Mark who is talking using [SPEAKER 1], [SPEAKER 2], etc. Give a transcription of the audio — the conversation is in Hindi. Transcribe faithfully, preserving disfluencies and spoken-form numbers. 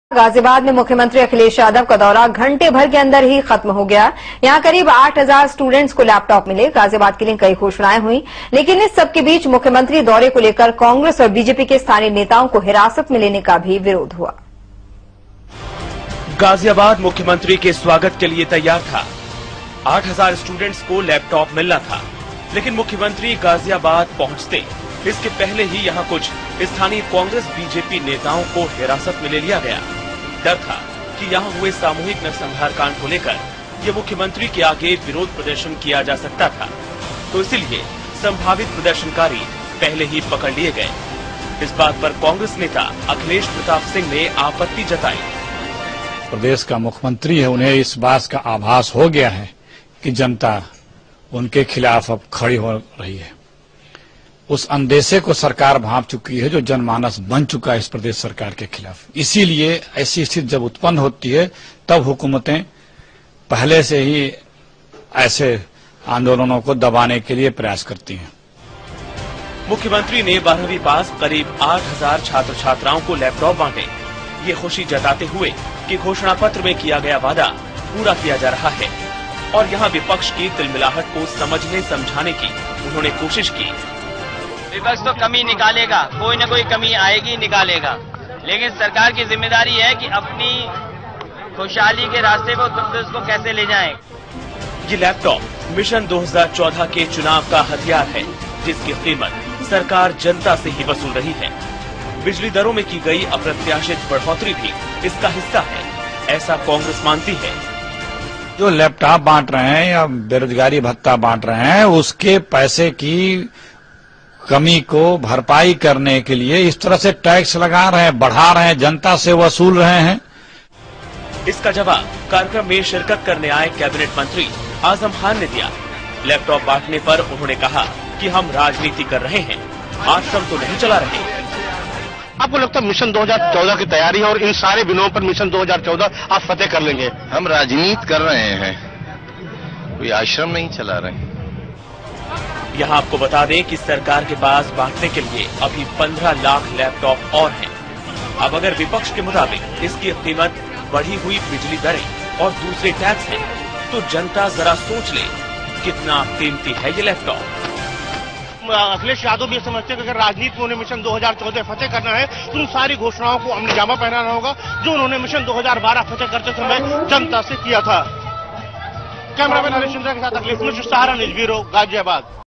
[SPEAKER 1] गाजियाबाद में मुख्यमंत्री अखिलेश यादव का दौरा घंटे भर के अंदर ही खत्म हो गया। यहां करीब आठ हज़ार स्टूडेंट्स को लैपटॉप मिले। गाजियाबाद के लिए कई घोषणाएं हुई, लेकिन इस सबके बीच मुख्यमंत्री दौरे को लेकर कांग्रेस और बीजेपी के स्थानीय नेताओं को हिरासत में लेने का भी विरोध हुआ।
[SPEAKER 2] गाजियाबाद मुख्यमंत्री के स्वागत के लिए तैयार था। आठ हज़ार स्टूडेंट्स को लैपटॉप मिलना था, लेकिन मुख्यमंत्री गाजियाबाद पहुंचते इसके पहले ही यहां कुछ स्थानीय कांग्रेस बीजेपी नेताओं को हिरासत में ले लिया गया। डर था कि यहां हुए सामूहिक नरसंहार कांड को लेकर ये मुख्यमंत्री के आगे विरोध प्रदर्शन किया जा सकता था, तो इसलिए संभावित प्रदर्शनकारी पहले ही पकड़ लिए गए। इस बात पर कांग्रेस नेता अखिलेश प्रताप सिंह ने आपत्ति जताई।
[SPEAKER 3] प्रदेश का मुख्यमंत्री है, उन्हें इस बात का आभास हो गया है कि जनता उनके खिलाफ अब खड़ी हो रही है। उस अंदेशे को सरकार भांप चुकी है जो जनमानस बन चुका है इस प्रदेश सरकार के खिलाफ। इसीलिए ऐसी स्थिति जब उत्पन्न होती है तब हुकूमतें पहले से ही ऐसे आंदोलनों को दबाने के लिए प्रयास करती हैं।
[SPEAKER 2] मुख्यमंत्री ने बारहवीं पास करीब आठ हज़ार छात्र छात्राओं को लैपटॉप बांटे। ये खुशी जताते हुए कि घोषणा पत्र में किया गया वादा पूरा किया जा रहा है और यहाँ विपक्ष की तिलमिलाहट को समझने समझाने की उन्होंने कोशिश की।
[SPEAKER 4] विपक्ष तो कमी निकालेगा, कोई न कोई कमी आएगी, निकालेगा, लेकिन सरकार की जिम्मेदारी है कि अपनी खुशहाली के रास्ते पर उत्तर प्रदेश को कैसे ले जाएं।
[SPEAKER 2] ये लैपटॉप मिशन दो हज़ार चौदह के चुनाव का हथियार है, जिसकी कीमत सरकार जनता से ही वसूल रही है। बिजली दरों में की गई अप्रत्याशित बढ़ोतरी भी इसका हिस्सा है, ऐसा कांग्रेस मानती है।
[SPEAKER 3] जो लैपटॉप बांट रहे हैं या बेरोजगारी भत्ता बांट रहे हैं, उसके पैसे की कमी को भरपाई करने के लिए इस तरह से टैक्स लगा रहे हैं, बढ़ा रहे हैं, जनता से वसूल रहे हैं।
[SPEAKER 2] इसका जवाब कार्यक्रम में शिरकत करने आए कैबिनेट मंत्री आजम खान ने दिया। लैपटॉप बांटने पर उन्होंने कहा कि हम राजनीति कर रहे हैं, आश्रम तो नहीं चला रहे।
[SPEAKER 5] आपको लगता है मिशन दो हज़ार चौदह की तैयारी है और इन सारे बिलों पर मिशन दो हज़ार चौदह आप फतेह कर लेंगे?
[SPEAKER 6] हम राजनीति कर रहे हैं, कोई आश्रम नहीं चला रहे।
[SPEAKER 2] यहाँ आपको बता दें कि सरकार के पास बांटने के लिए अभी पंद्रह लाख लैपटॉप और हैं। अब अगर विपक्ष के मुताबिक इसकी कीमत बढ़ी हुई बिजली दरें और दूसरे टैक्स हैं, तो जनता जरा सोच ले कितना कीमती है ये लैपटॉप।
[SPEAKER 5] अखिलेश यादव भी समझते हैं कि अगर राजनीति में उन्हें मिशन दो हज़ार चौदह फतेह करना है तो उन सारी घोषणाओं को अमलीजामा पहनाना होगा जो उन्होंने मिशन दो हज़ार बारह फतेह करते समय जनता से किया था। कैमरामैन हरीश चंद्रा के साथ अखिलेश सहारा न्यूज़ ब्यूरो, गाजियाबाद।